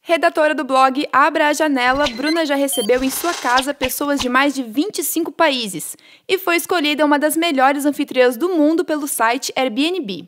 Redatora do blog Abra a Janela, Bruna já recebeu em sua casa pessoas de mais de 25 países e foi escolhida uma das melhores anfitriãs do mundo pelo site Airbnb.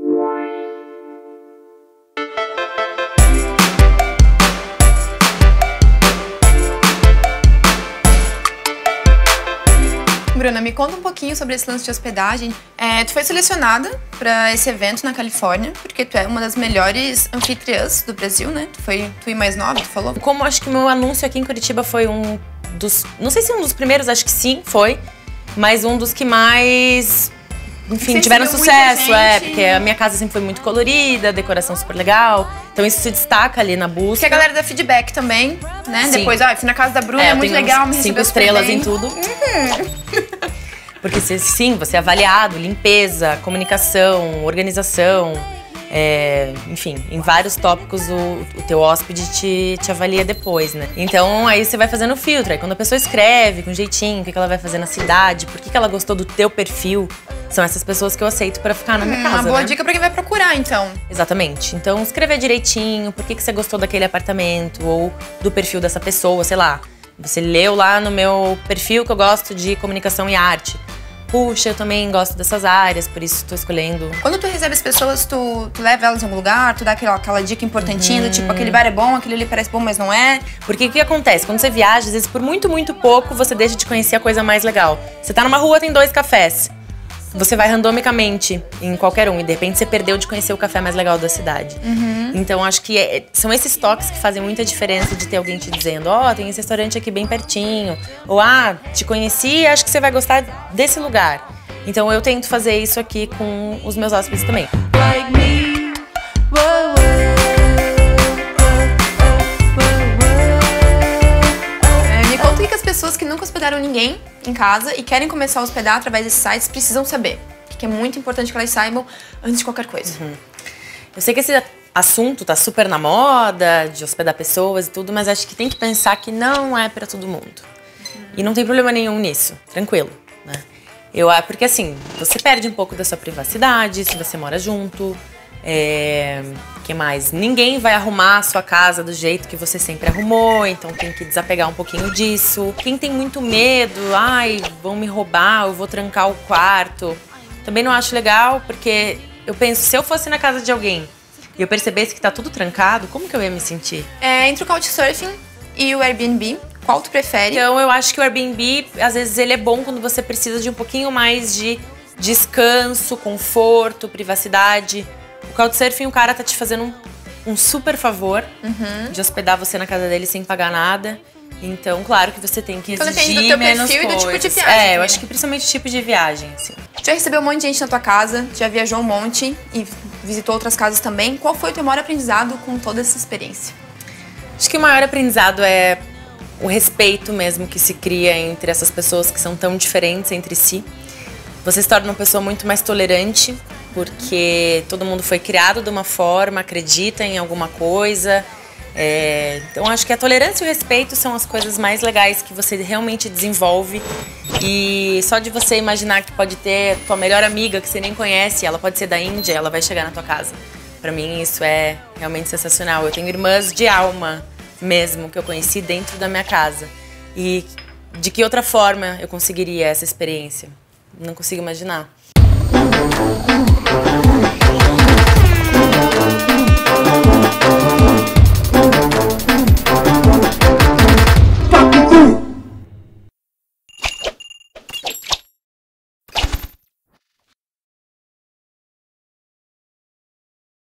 Bruna, me conta um pouquinho sobre esse lance de hospedagem. Tu foi selecionada para esse evento na Califórnia, porque tu é uma das melhores anfitriãs do Brasil, né? Tu e mais nova, tu falou? Como acho que o meu anúncio aqui em Curitiba foi um dos... Não sei se um dos primeiros, acho que sim, foi. Mas um dos que mais... Enfim, tiveram sucesso, porque a minha casa sempre foi muito colorida, decoração super legal. Então isso se destaca ali na busca. Que a galera dá feedback também, né? Sim. Depois, fui na casa da Bruna, é muito legal, me 5 estrelas em tudo. Porque sim, você é avaliado, limpeza, comunicação, organização, enfim, em vários tópicos o teu hóspede te avalia depois, né? Então aí você vai fazendo o filtro, aí quando a pessoa escreve com jeitinho, o que ela vai fazer na cidade, por que ela gostou do teu perfil, são essas pessoas que eu aceito pra ficar na minha casa, uma boa dica pra quem vai procurar, então. Exatamente. Então escrever direitinho, por que você gostou daquele apartamento ou do perfil dessa pessoa, sei lá. Você leu lá no meu perfil que eu gosto de comunicação e arte. Puxa, eu também gosto dessas áreas, por isso tô escolhendo. Quando tu recebe as pessoas, tu leva elas em algum lugar, tu dá aquela dica importantinha, do tipo, aquele bar é bom, aquele ali parece bom, mas não é. Porque o que acontece? Quando você viaja, às vezes por muito, muito pouco, você deixa de conhecer a coisa mais legal. Você tá numa rua, tem 2 cafés. Você vai randomicamente em qualquer um e de repente você perdeu de conhecer o café mais legal da cidade. Então acho que são esses toques que fazem muita diferença de ter alguém te dizendo, tem esse restaurante aqui bem pertinho. Ou, te conheci e acho que você vai gostar desse lugar. Então eu tento fazer isso aqui com os meus hóspedes também. Me conta o que as pessoas que nunca hospedaram ninguém em casa e querem começar a hospedar através desses sites precisam saber. O que é muito importante que elas saibam antes de qualquer coisa. Eu sei que esse assunto tá super na moda, de hospedar pessoas e tudo, mas acho que tem que pensar que não é pra todo mundo. E não tem problema nenhum nisso, tranquilo, né? Porque assim, você perde um pouco da sua privacidade se você mora junto. Que mais? Ninguém vai arrumar a sua casa do jeito que você sempre arrumou, então tem que desapegar um pouquinho disso. Quem tem muito medo, vão me roubar, eu vou trancar o quarto, também não acho legal, porque eu penso, se eu fosse na casa de alguém e eu percebesse que tá tudo trancado, como que eu ia me sentir? Entre o Couchsurfing e o Airbnb, qual tu prefere? Então eu acho que o Airbnb, às vezes ele é bom quando você precisa de um pouquinho mais de descanso, conforto, privacidade. O Couchsurfing, o cara tá te fazendo um super favor de hospedar você na casa dele sem pagar nada. Então, claro que você tem que exigir do menos perfil coisas. E do tipo de viagem. Eu acho que principalmente o tipo de viagem, assim. Tu já recebeu um monte de gente na tua casa, já viajou um monte e visitou outras casas também. Qual foi o teu maior aprendizado com toda essa experiência? Acho que o maior aprendizado é o respeito mesmo que se cria entre essas pessoas que são tão diferentes entre si. Você se torna uma pessoa muito mais tolerante, porque todo mundo foi criado de uma forma, acredita em alguma coisa. Então acho que a tolerância e o respeito são as coisas mais legais que você realmente desenvolve. E só de você imaginar que pode ter tua melhor amiga que você nem conhece, ela pode ser da Índia, ela vai chegar na tua casa. Pra mim isso é realmente sensacional. Eu tenho irmãs de alma mesmo que eu conheci dentro da minha casa. E de que outra forma eu conseguiria essa experiência? Não consigo imaginar.